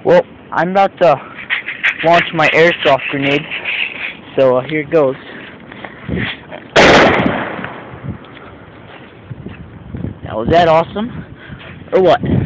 Well, I'm about to launch my airsoft grenade, so here it goes. Now, was that awesome? Or what?